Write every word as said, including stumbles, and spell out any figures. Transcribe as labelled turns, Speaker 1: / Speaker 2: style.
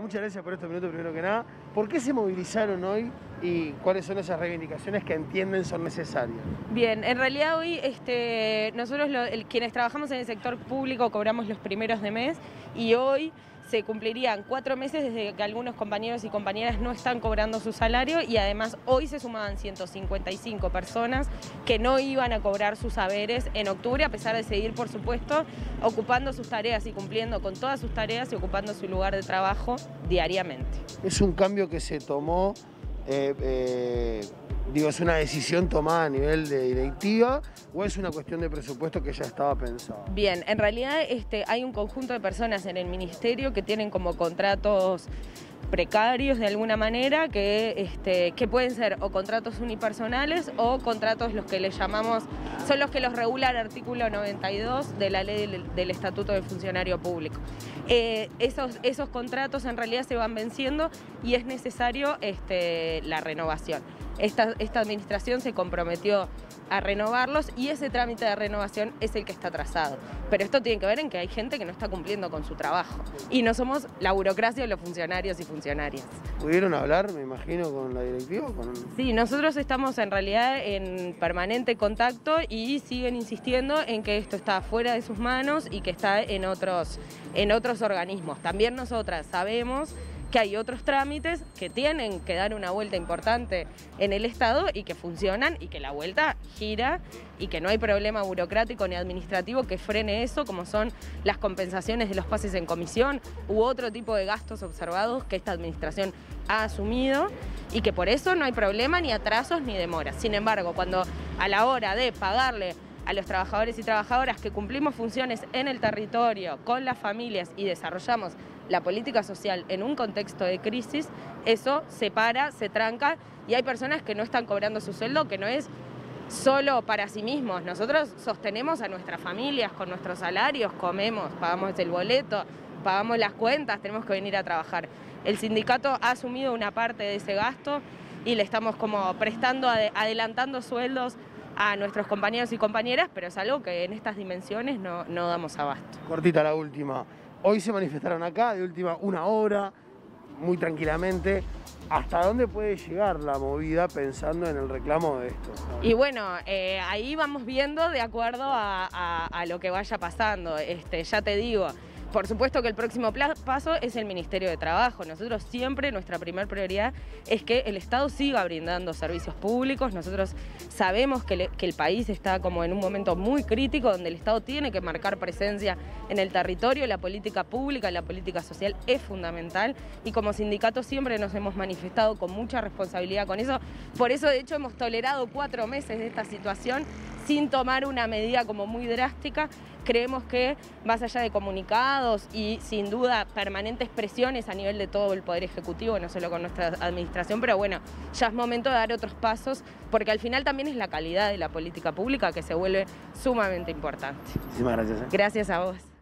Speaker 1: muchas gracias por estos minutos primero que nada. ¿Por qué se movilizaron hoy y cuáles son esas reivindicaciones que entienden son necesarias?
Speaker 2: Bien, en realidad hoy este, nosotros lo, el, quienes trabajamos en el sector público cobramos los primeros de mes y hoy se cumplirían cuatro meses desde que algunos compañeros y compañeras no están cobrando su salario y además hoy se sumaban ciento cincuenta y cinco personas que no iban a cobrar sus haberes en octubre, a pesar de seguir, por supuesto, ocupando sus tareas y cumpliendo con todas sus tareas y ocupando su lugar de trabajo diariamente.
Speaker 1: Es un cambio que se tomó, eh, eh, digo, es una decisión tomada a nivel de directiva o es una cuestión de presupuesto que ya estaba pensado.
Speaker 2: Bien, en realidad este, hay un conjunto de personas en el ministerio que tienen como contratos precarios de alguna manera, que, este, que pueden ser o contratos unipersonales o contratos los que les llamamos, son los que los regula el artículo noventa y dos de la ley del, del Estatuto del Funcionario Público. Eh, esos, esos contratos en realidad se van venciendo y es necesario este, la renovación. Esta, esta administración se comprometió a renovarlos y ese trámite de renovación es el que está atrasado. Pero esto tiene que ver en que hay gente que no está cumpliendo con su trabajo y no somos la burocracia de los funcionarios y funcionarias.
Speaker 1: ¿Pudieron hablar, me imagino, con la directiva? Con...
Speaker 2: Sí, nosotros estamos en realidad en permanente contacto y siguen insistiendo en que esto está fuera de sus manos y que está en otros, en otros organismos. También nosotras sabemos que hay otros trámites que tienen que dar una vuelta importante en el Estado y que funcionan y que la vuelta gira y que no hay problema burocrático ni administrativo que frene eso, como son las compensaciones de los pases en comisión u otro tipo de gastos observados que esta administración ha asumido y que por eso no hay problema ni atrasos ni demoras. Sin embargo, cuando a la hora de pagarle a los trabajadores y trabajadoras que cumplimos funciones en el territorio, con las familias y desarrollamos la política social en un contexto de crisis, eso se para, se tranca y hay personas que no están cobrando su sueldo, que no es solo para sí mismos. Nosotros sostenemos a nuestras familias con nuestros salarios, comemos, pagamos el boleto, pagamos las cuentas, tenemos que venir a trabajar. El sindicato ha asumido una parte de ese gasto y le estamos como prestando, adelantando sueldos a nuestros compañeros y compañeras, pero es algo que en estas dimensiones no, no damos abasto.
Speaker 1: Cortita la última. Hoy se manifestaron acá, de última una hora, muy tranquilamente. ¿Hasta dónde puede llegar la movida pensando en el reclamo de esto?
Speaker 2: Y bueno, eh, ahí vamos viendo de acuerdo a, a, a lo que vaya pasando. Este, ya te digo, por supuesto que el próximo paso es el Ministerio de Trabajo. Nosotros siempre, nuestra primera prioridad es que el Estado siga brindando servicios públicos. Nosotros sabemos que, le, que el país está como en un momento muy crítico donde el Estado tiene que marcar presencia en el territorio. La política pública, la política social es fundamental y como sindicato siempre nos hemos manifestado con mucha responsabilidad con eso. Por eso, de hecho, hemos tolerado cuatro meses de esta situación sin tomar una medida como muy drástica. Creemos que más allá de comunicados y sin duda permanentes presiones a nivel de todo el Poder Ejecutivo, no solo con nuestra administración, pero bueno, ya es momento de dar otros pasos porque al final también es la calidad de la política pública que se vuelve sumamente importante.
Speaker 1: Muchísimas gracias. ¿eh?
Speaker 2: Gracias a vos.